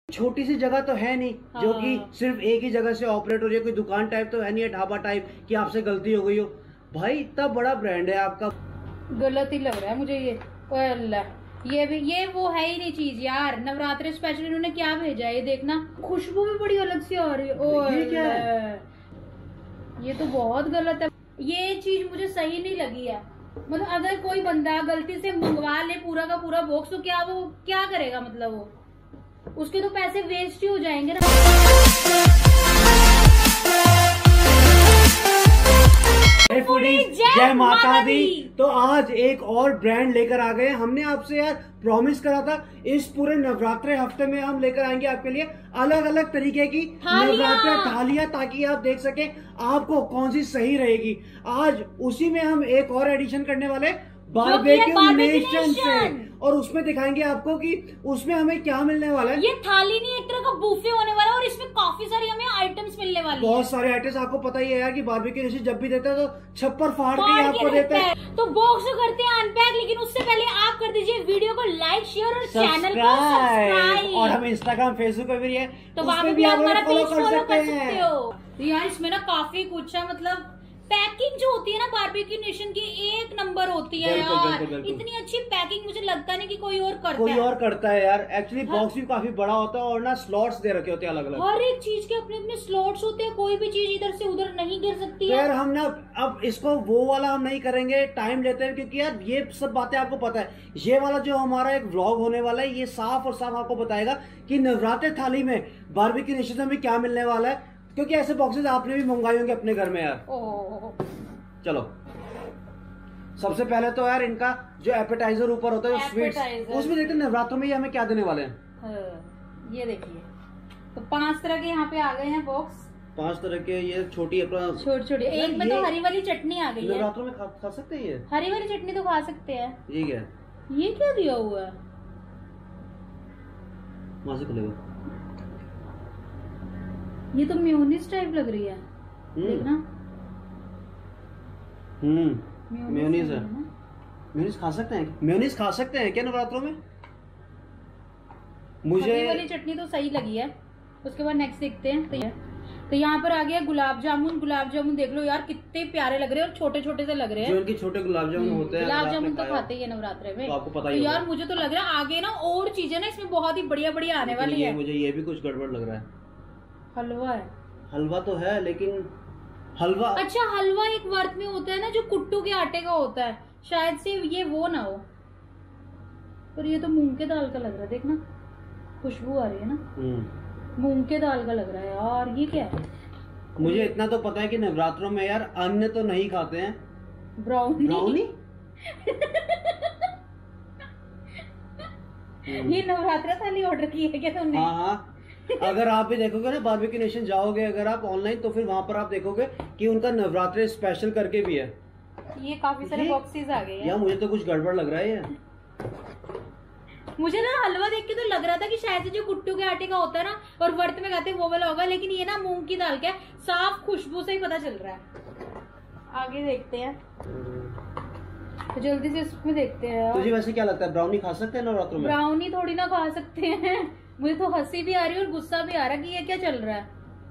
छोटी सी जगह तो है नहीं जो कि सिर्फ एक ही जगह से ऑपरेट हो रही है, कोई दुकान टाइप तो है नहीं है, ढाबा टाइप कि आपसे गलती हो गई हो। भाई इतना बड़ा ब्रांड है आपका। गलत ही लग रहा है मुझे ये। ओए अल्लाह, ये भी ये वो है ही नहीं चीज यार। नवरात्रि स्पेशल इन्होंने क्या भेजा है, ये देखना, खुशबू भी बड़ी अलग सी आ रही है। ओए ये क्या है? ये तो बहुत गलत है, ये चीज मुझे सही नहीं लगी है। मतलब अगर कोई बंदा गलती से मंगवा ले पूरा का पूरा बॉक्स, तो क्या वो क्या करेगा? मतलब वो उसके तो पैसे वेस्ट ही हो जाएंगे ना। जय माता दी। तो आज एक और ब्रांड लेकर आ गए। हमने आपसे यार प्रॉमिस करा था इस पूरे नवरात्रे हफ्ते में हम लेकर आएंगे आपके लिए अलग अलग तरीके की नवरात्रे थालियां, ताकि आप देख सके आपको कौन सी सही रहेगी। आज उसी में हम एक और एडिशन करने वाले बारबेक्यू नेशन से, और उसमें दिखाएंगे आपको कि उसमें हमें क्या मिलने वाला है। ये थाली नहीं, एक तरह का बुफे होने वाला है और इसमें काफी सारी हमें आइटम्स मिलने वाली है। बहुत सारे आइटम्स, आपको पता ही है यार कि बारबेक्यू नेशन जब भी देता है तो छप्पर फाड़ के आपको देता है। तो बॉक्स तो करते हैं अनपैक, लेकिन उससे पहले आप कर दीजिए वीडियो को लाइक, शेयर और चैनल को सब्सक्राइब। और हम इंस्टाग्राम, फेसबुक पे भी है, तो वहाँ भी आप हमारा पेज फॉलो कर सकते हो। यार इसमें ना काफी कुछ है, मतलब पैकिंग जो होती है ना बारबेक्यू नेशन की एक नंबर होती है यार। इतनी अच्छी पैकिंग मुझे लगता नहीं कि कोई और करता है यार। एक्चुअली बॉक्स भी काफी बड़ा होता है और ना स्लॉट्स दे रखे होते हैं अलग अलग। हर एक चीज के अपने अपने स्लॉट्स होते हैं, कोई भी चीज इधर से उधर नहीं गिर सकती है। तो यार हम ना अब इसको वो वाला हम नहीं करेंगे, टाइम लेते हैं, क्योंकि यार ये सब बातें आपको पता है। ये वाला जो हमारा एक व्लॉग होने वाला है, ये साफ और साफ आपको बताएगा कि नवरात्रि थाली में बारबेक्यू नेशन में क्या मिलने वाला है, क्योंकि ऐसे बॉक्सेस आपने भी मंगवाए होंगे अपने घर में यार। चलो सबसे पहले तो यार इनका जो एपेटाइजर ऊपर होता है, स्वीट्स, उसमें देखते हैं नवरात्रों में ये हमें क्या देने वाले हैं। ये देखिए, तो 5 तरह के यहाँ पे आ गए हैं बॉक्स। 5 तरह के, ये छोटी अपना छोटी एक में तो हरी वाली चटनी आ गई है। नवरात्रों में खा सकते हैं ये हरी वाली चटनी, तो खा सकते हैं। ये क्या दिया हुआ है? वहां से खुलेगा। ये तो मेयोनीज टाइप लग रही है, देखना। मेयोनीज है। मेयोनीज खा सकते हैं? मेयोनीज खा सकते हैं क्या नवरात्रों में? मुझे हरी वाली चटनी तो सही लगी है। उसके बाद नेक्स्ट देखते हैं। तो यहाँ पर आ गया गुलाब जामुन। गुलाब जामुन देख लो यार, कितने प्यारे लग रहे हैं और छोटे छोटे से लग रहे हैं। जो इनके छोटे गुलाब जामुन होते हैं, गुलाब जामुन तो खाते ही है नवरात्रे में, तो आपको पता ही है। यार मुझे तो लग रहा है आगे ना और चीजें ना इसमें बहुत ही बढ़िया बढ़िया आने वाली है। मुझे ये भी कुछ गड़बड़ लग रहा है। हलवा है। हलवा तो है, लेकिन हलवा, अच्छा हलवा एक वर्त में होता है ना, जो कुट्टू के आटे का होता है, शायद से ये वो ना हो। पर ये तो मूंग के दाल का लग रहा है, देखना खुशबू आ रही है ना। मूंग के दाल का लग रहा है यार। ये क्या है? मुझे इतना तो पता है कि नवरात्रों में यार अन्न तो नहीं खाते हैं। ब्राउनी ये नवरात्रा थाली ऑर्डर की है क्या तुमने? हाँ। अगर आप भी देखोगे ना बारबेक्यू नेशन जाओगे अगर आप ऑनलाइन, तो फिर वहाँ पर आप देखोगे कि उनका नवरात्रि स्पेशल करके भी है। ये काफी सारे बॉक्सेस आ गए हैं। यार मुझे तो कुछ गड़बड़ लग रहा है ये। मुझे ना हलवा देख के तो लग रहा था कि शायद से जो कुट्टू के आटे का होता है ना और वर्त में खाते हैं वो वाला होगा, लेकिन ये ना मूंग की दाल का, साफ खुशबू से ही पता चल रहा है। आगे देखते हैं, तो जल्दी से इसमें देखते हैं। तुझे वैसे क्या लगता है, ब्राउनी खा सकते हैं नवरात्रों में? ब्राउनी थोड़ी ना खा सकते हैं। मुझे तो हंसी भी आ रही है और गुस्सा भी आ रहा है कि ये क्या चल रहा है।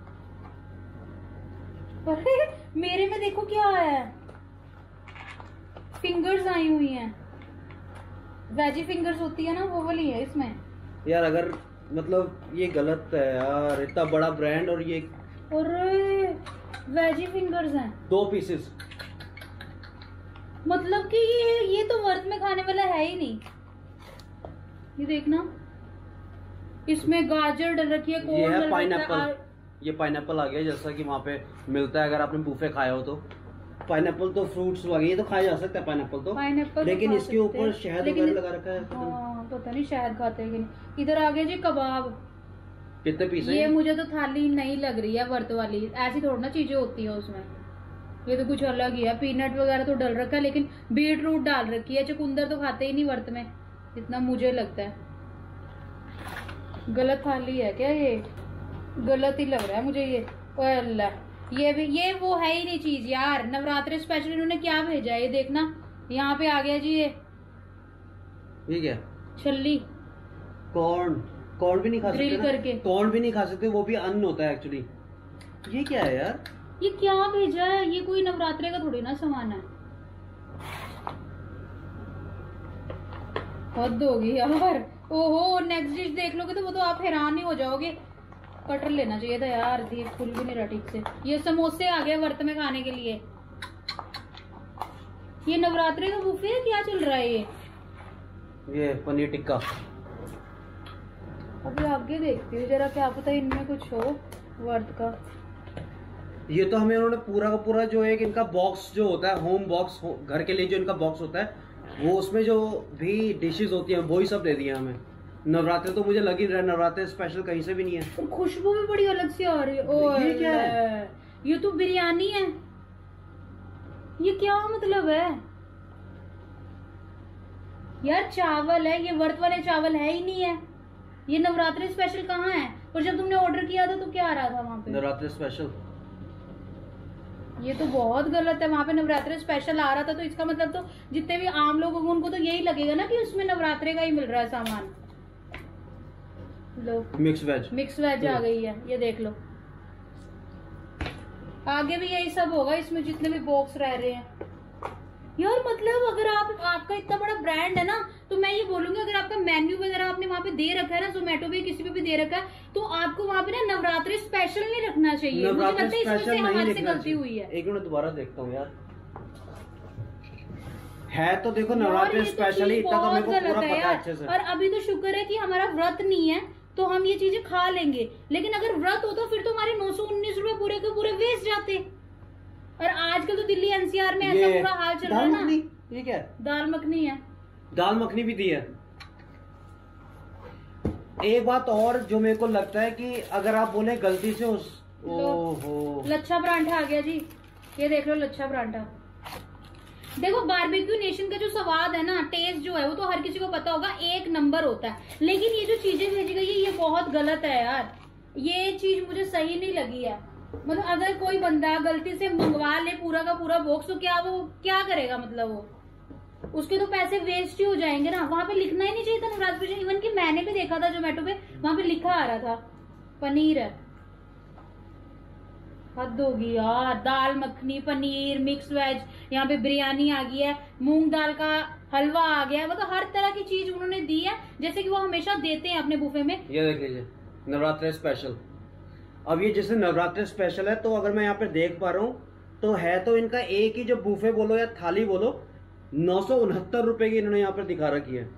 अरे मेरे में देखो क्या है, फिंगर्स आई हुई हैं। वेजी फिंगर्स होती है ना, वो वाली है इसमें। यार अगर मतलब ये गलत है यार, इतना बड़ा ब्रांड और ये, अरे वेजी फिंगर्स हैं 2 पीसेस। मतलब कि ये तो वर्त में खाने वाला है ही नहीं। ये देखना, इसमें गाजर डल रखी है, ये है पाइनएप्पल। ये पाइनएप्पल आ गया, जैसा कि वहाँ पे मिलता है अगर आपने बुफे खाया हो तो। पाइनएप्पल तो फ्रूट्स वगैरह ये तो खाया जा सकता है पाइनएप्पल तो, लेकिन इसके ऊपर शहद वगैरह लगा रखा है। हाँ, पता नहीं शहद खाते हैं कि नहीं। इधर आ गया जी कबाब। कितने पीस? ये मुझे तो थाली नहीं लग रही है वर्त वाली, ऐसी थोड़ी ना चीजें होती है उसमें। ये तो कुछ अलग ही है। पीनट वगैरह तो डल रखा है, लेकिन बीट रूट डाल रखी है। चुकंदर तो खाते ही नहीं वर्त में, इतना मुझे लगता है। गलत थाली है क्या ये? गलत ही लग रहा है मुझे ये। ओए अल्लाह, ये वो है ही नहीं चीज यार। नवरात्रि स्पेशल इन्होंने क्या भेजा है, ये देखना। यहाँ पे आ गया जी ये क्या? छल्ली। कॉर्न। कॉर्न भी नहीं खा सकते ग्रिल करके। कॉर्न भी नहीं खा सकते, वो भी अन्न होता है एक्चुअली। ये क्या है यार, ये क्या भेजा है? ये कोई नवरात्रे का थोड़ी ना सामान है। हद होगी यार। ओहो, नेक्स्ट डिश देख लोगे तो वो तो आप हैरान ही हो जाओगे। कटर लेना चाहिए था यार, ये खुल भी नहीं रहा ठीक से। ये समोसे आ गए व्रत में खाने के लिए। ये नवरात्रे का बुफे है, क्या चल रहा है ये पनीर टिक्का। अभी आगे देखती हूँ जरा, क्या पता इनमें कुछ हो वर्थ का। ये तो हमें उन्होंने पूरा का पूरा जो एक इनका बॉक्स जो होता है, होम बॉक्स, घर के लिए जो इनका बॉक्स होता है, वो उसमें जो भी डिशेस होती हैं वही सब दे दिया हमें। नवरात्रे तो मुझे लग ही रहा है नवरात्रे स्पेशल कहीं से भी नहीं है। खुशबू भी बड़ी अलग सी आ रही है। ओ ये क्या है? ये तो बिरयानी है। ये क्या मतलब है यार? चावल है, ये व्रत वाले चावल है ही नहीं है। ये नवरात्रि स्पेशल कहाँ है? और जब तुमने ऑर्डर किया था तो क्या आ रहा था वहाँ पे? नवरात्रि स्पेशल। ये तो बहुत गलत है। वहाँ पे नवरात्रि स्पेशल आ रहा था तो इसका मतलब तो जितने भी आम लोग होंगे उनको तो यही लगेगा ना कि उसमें नवरात्रे का ही मिल रहा है सामान। लो, मिक्स वेज आ गई है, ये देख लो। आगे भी यही सब होगा इसमें, जितने भी बॉक्स रह रहे हैं यार। मतलब अगर आपका इतना बड़ा ब्रांड है ना, तो मैं ये बोलूंगी अगर आपका मेन्यू वगैरह आपने वहाँ पे दे रखा है ना, जोमेटो पे किसी पे भी दे रखा है, तो आपको वहाँ पे ना नवरात्रि स्पेशल नहीं रखना चाहिए। मुझे लगता है इसमें से हमारे से गलती हुई है। एक मिनट दोबारा देखता हूँ यार। है तो देखो नवरात्रि स्पेशल ही, इतना तो मेरे को पूरा पता है अच्छे से। और अभी तो शुक्र है कि हमारा व्रत नहीं है तो हम ये चीजें खा लेंगे, लेकिन अगर व्रत होता फिर तो हमारे 919 रुपए पूरे के पूरे वेस्ट जाते। और आजकल तो दिल्ली एनसीआर में ऐसा पूरा हाल चल रहा है ना। ये क्या है? दाल मखनी है। दाल मखनी भी दी है। एक बात और जो मेरे को लगता है कि अगर आप बोले गलती से ओहो, लच्छा परांठा आ गया जी। ये देख लो लच्छा परांठा। देखो बारबेक्यू नेशन का जो स्वाद है ना, टेस्ट जो है वो तो हर किसी को पता होगा, एक नंबर होता है। लेकिन ये जो चीजें भेजी गई है ये बहुत गलत है यार। ये चीज मुझे सही नहीं लगी है। मतलब अगर कोई बंदा गलती से मंगवा ले पूरा का पूरा बॉक्स, तो क्या वो क्या करेगा? मतलब वो उसके तो पैसे वेस्ट ही हो जाएंगे ना। वहां पे लिखना ही नहीं चाहिए था नवरात्रि। इवन कि मैंने भी देखा था जोमेटो पे, वहां पे लिखा आ रहा था पनीर है। हद होगी यार। दाल मखनी, पनीर, मिक्स वेज, यहाँ पे बिरयानी आ गई है, मूंग दाल का हलवा आ गया है। मतलब हर तरह की चीज उन्होंने दी है, जैसे कि वो हमेशा देते हैं अपने बुफे में। ये देख लीजिए नवरात्रि स्पेशल। अब ये जैसे नवरात्रि स्पेशल है, तो अगर मैं यहाँ पे देख पा रहा हूँ तो है तो इनका एक ही जो बुफे बोलो या थाली बोलो 969 रुपए की इन्होंने यहाँ पर दिखा रखी है।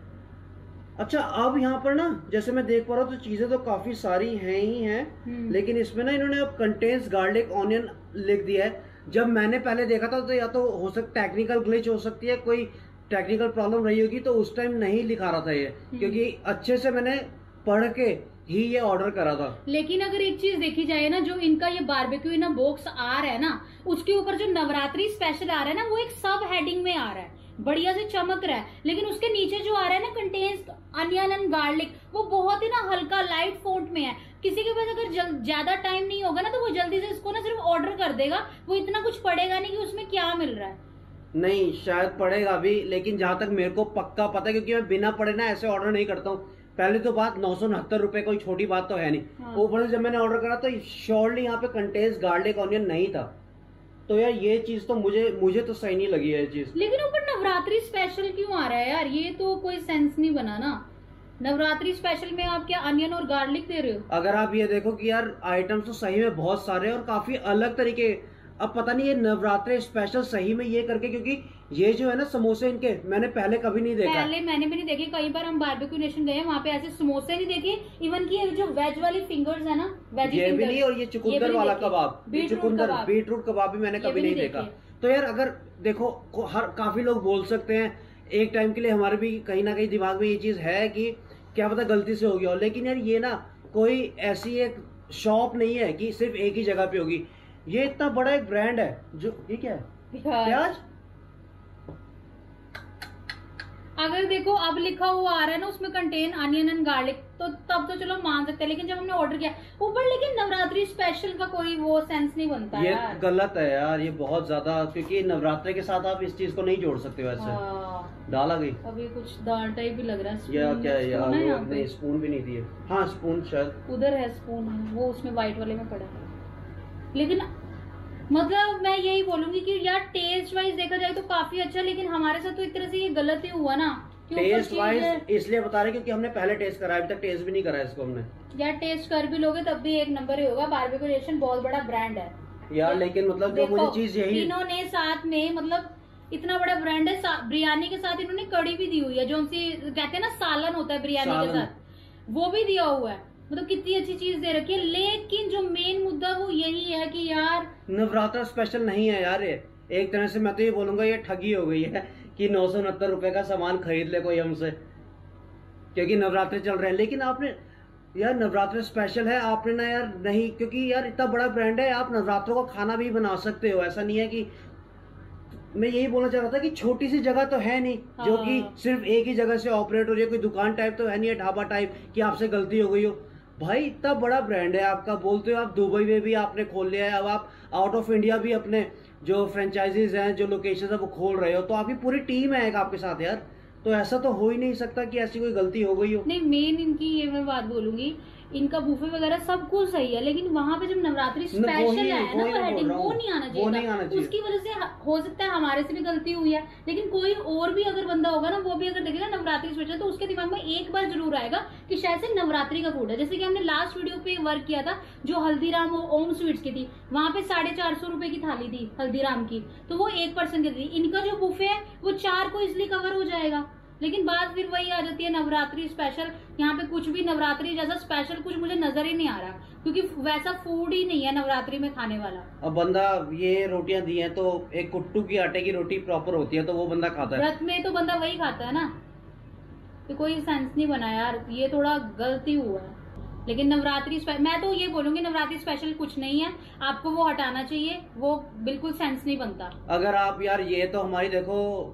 अच्छा, अब यहाँ पर ना जैसे मैं देख पा रहा हूँ तो चीजें तो काफी सारी हैं ही हैं, लेकिन इसमें ना इन्होंने अब कंटेन्स गार्लिक ऑनियन लिख दिया है। जब मैंने पहले देखा था तो या तो हो सकता टेक्निकल ग्लिच हो सकती है, कोई टेक्निकल प्रॉब्लम रही होगी, तो उस टाइम नहीं लिखा रहा था ये, क्योंकि अच्छे से मैंने पढ़ के ही ये ऑर्डर करा था। लेकिन अगर एक चीज देखी जाए ना, जो इनका ये बारबेक्यू ना बॉक्स आ रहा है ना, उसके ऊपर जो नवरात्रि स्पेशल आ रहा है ना, वो एक सब हेडिंग में आ रहा है, बढ़िया से चमक रहा है। लेकिन उसके नीचे जो आ रहा है ना कंटेन्स अनियन एंड गार्लिक, वो बहुत ही ना हल्का लाइट फोंट में है। किसी के पास अगर ज्यादा टाइम नहीं होगा ना, तो वो जल्दी से इसको ना सिर्फ ऑर्डर कर देगा, वो इतना कुछ पढ़ेगा नहीं कि उसमें क्या मिल रहा है। नहीं, शायद पढ़ेगा भी, लेकिन जहां तक मेरे को पक्का पता है, क्योंकि मैं बिना पढ़े ना ऐसे ऑर्डर नहीं करता हूँ। पहले तो बात 969 रुपए कोई छोटी बात तो है नहीं। ऊपर से जब मैंने ऑर्डर करा तो श्योरली यहाँ पे कंटेन्स गार्लिक ऑनियन नहीं था। तो यार ये चीज तो मुझे तो सही नहीं लगी है ये चीज। लेकिन ऊपर नवरात्रि स्पेशल क्यों आ रहा है यार? ये तो कोई सेंस नहीं बना ना। नवरात्रि स्पेशल में आप क्या अनियन और गार्लिक दे रहे हो? अगर आप ये देखो कि यार आइटम्स तो सही में बहुत सारे हैं और काफी अलग तरीके। अब पता नहीं ये नवरात्रि स्पेशल सही में ये करके, क्योंकि ये जो है ना समोसे इनके मैंने पहले कभी नहीं देखा। पहले मैंने भी नहीं देखे। कई बार हम बारबेक्यू नेशन गए, वहाँ पे ऐसे समोसे नहीं देखे। इवन की जो वेज वाली फिंगर्स है ना, वेज ये भी नहीं, और ये चुकंदर वाला कबाब, बीटरूट कबाब भी मैंने कभी नहीं देखा। तो यार अगर देखो काफी लोग बोल सकते हैं, एक टाइम के लिए हमारे भी कहीं ना कहीं दिमाग में ये चीज है कि क्या पता गलती से हो गया हो, लेकिन यार ये ना कोई ऐसी एक शॉप नहीं है कि सिर्फ एक ही जगह पे होगी। ये इतना बड़ा एक ब्रांड है। जो ये क्या है? प्याज। अगर देखो अब लिखा हुआ आ रहा है ना उसमें कंटेन अनियन एंड गार्लिक, तो तब तो चलो मान सकते हैं, लेकिन जब हमने ऑर्डर किया ऊपर, लेकिन नवरात्रि स्पेशल का कोई वो सेंस नहीं बनता ये यार। गलत है यार, ये बहुत ज्यादा, क्योंकि नवरात्रि के साथ आप इस चीज को नहीं जोड़ सकते वैसे। दाल आ गई, अभी कुछ दाल टाइप भी लग रहा है। या क्या है यार, नहीं स्पून भी नहीं दिए। हाँ स्पून शायद उधर है, स्पून है वो उसमें व्हाइट वाले में पड़ा है। लेकिन मतलब मैं यही बोलूंगी कि यार टेस्ट वाइज देखा जाए तो काफी अच्छा, लेकिन हमारे साथ तो एक तरह से ये गलत ही हुआ ना। टेस्ट वाइज इसलिए बता रहे क्योंकि हमने पहले टेस्ट करा, अभी तक टेस्ट भी नहीं करा इसको हमने। यार टेस्ट कर भी लोगे तब भी एक नंबर ही होगा। बारबेक्यू नेशन बहुत बड़ा ब्रांड है यार, लेकिन मतलब जो मुझे चीज यही, इन्होंने साथ में मतलब इतना बड़ा ब्रांड है, बिरयानी के साथ इन्होंने कड़ी भी दी हुई है, जो उनसे कहते हैं ना सालन होता है बिरयानी के साथ, वो भी दिया हुआ है। मतलब कितनी अच्छी चीज दे रखी है। लेकिन जो मेन मुद्दा वो यही है कि यार नवरात्र स्पेशल नहीं है यार ये। एक तरह से मैं तो ये बोलूंगा ये ठगी हो गई है कि 969 रुपए का सामान खरीद ले कोई हमसे, क्योंकि नवरात्रे चल रहे हैं। लेकिन आपने यार नवरात्र स्पेशल है, आपने ना यार नहीं, क्योंकि यार इतना बड़ा ब्रांड है, आप नवरात्रों का खाना भी बना सकते हो। ऐसा नहीं है कि, मैं यही बोलना चाह रहा था कि छोटी सी जगह तो है नहीं जो कि सिर्फ एक ही जगह से ऑपरेट हो रही है, कोई दुकान टाइप तो है नहीं है, ढाबा टाइप कि आपसे गलती हो गई हो। भाई इतना बड़ा ब्रांड है आपका, बोलते हो आप दुबई में भी आपने खोल लिया है, अब आप आउट ऑफ इंडिया भी अपने जो फ्रेंचाइजीज हैं, जो लोकेशन है वो खोल रहे हो, तो आपकी पूरी टीम है एक आपके साथ यार। तो ऐसा तो हो ही नहीं सकता कि ऐसी कोई गलती हो गई हो। नहीं, मेन इनकी ये मैं बात बोलूंगी, इनका बुफे वगैरह सब कुछ सही है, लेकिन वहां पे जब नवरात्रि स्पेशल है ना तो हेडिंग वो नहीं आना चाहिए। उसकी वजह से हो सकता है हमारे से भी गलती हुई है, लेकिन कोई और भी अगर बंदा होगा ना, वो भी अगर देखेगा नवरात्रि स्पेशल, तो उसके दिमाग में एक बार जरूर आएगा कि शायद से नवरात्रि का फूड है। जैसे कि हमने लास्ट वीडियो पे वर्क किया था जो हल्दीराम और ओम स्वीट्स की थी, वहां पे 450 रुपए की थाली थी हल्दीराम की, तो वो 1 पर्सन की थी। इनका जो बुफे है वो 4 को इजिली कवर हो जाएगा। लेकिन बात फिर वही आ जाती है नवरात्रि स्पेशल, यहाँ पे कुछ भी नवरात्रि जैसा स्पेशल कुछ मुझे नजर ही नहीं आ रहा, क्योंकि वैसा फूड ही नहीं है नवरात्रि में खाने वाला। अब बंदा ये रोटियां दी हैं तो एक कुट्टू की आटे की रोटी प्रॉपर होती है तो वो बंदा खाता है, व्रत में तो बंदा वही खाता है ना, तो कोई सेंस नहीं बना यार, ये थोड़ा गलती हुआ है। लेकिन नवरात्रि मैं तो ये बोलूंगी नवरात्रि स्पेशल कुछ नहीं है, आपको वो हटाना चाहिए, वो बिल्कुल सेंस नहीं बनता। अगर आप यार ये तो हमारी देखो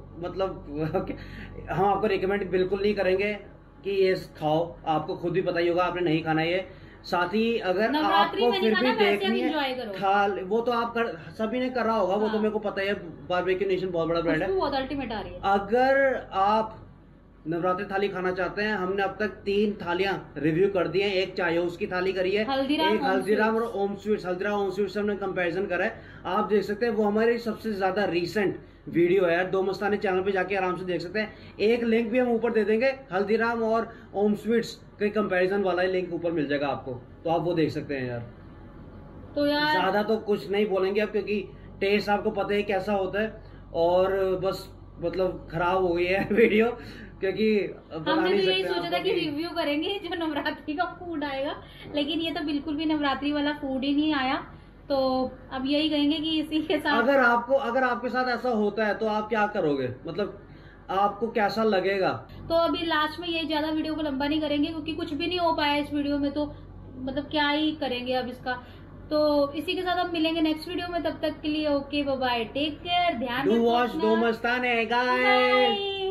मतलब हम आपको रिकमेंड बिल्कुल नहीं करेंगे कि ये खाओ, आपको खुद भी पता ही होगा आपने नहीं खाना ये। साथ ही अगर आपको फिर भी देखनी है थाल, वो तो आप सभी ने करा होगा, वो तो मेरे को पता है, बारबेक्यू नेशन बहुत बड़ा ब्रांड है, बहुत अल्टीमेट आ रही है। अगर आप नवरात्रि थाली खाना चाहते हैं, हमने अब तक 3 थालियां रिव्यू कर दी हैं। एक चायोस की थाली करी है, एक हल्दीराम और ओम स्वीट्स, हल्दीराम ओम स्वीट्स से हमने कंपैरिजन करा है, आप देख सकते हैं। वो हमारी सबसे ज्यादा रीसेंट वीडियो है यार, दो मस्तानी चैनल पे जाके आराम से देख सकते हैं। एक लिंक भी हम ऊपर दे देंगे, हल्दीराम और ओम स्वीट्स के कंपैरिजन वाला लिंक ऊपर मिल जाएगा आपको, तो आप वो देख सकते हैं यार। तो यार ज्यादा तो कुछ नहीं बोलेंगे अब, क्योंकि टेस्ट आपको पता है कैसा होता है, और बस मतलब खराब हो गई है वीडियो, क्योंकि हमने तो यही सोचा था कि रिव्यू करेंगे जो नवरात्रि का फूड आएगा, लेकिन ये तो बिल्कुल भी नवरात्रि वाला फूड ही नहीं आया। तो अब यही कहेंगे कि इसी के साथ अगर आपके साथ ऐसा होता है तो आप क्या करोगे, मतलब आपको कैसा लगेगा? तो अभी लास्ट में यही ज्यादा वीडियो को लंबा नहीं करेंगे, क्योंकि कुछ भी नहीं हो पाया इस वीडियो में, तो मतलब क्या ही करेंगे अब इसका। तो इसी के साथ हम मिलेंगे नेक्स्ट वीडियो में, तब तक के लिए ओके बाय, टेक केयर, ध्यान रखो, डू मस्ताने गाइस।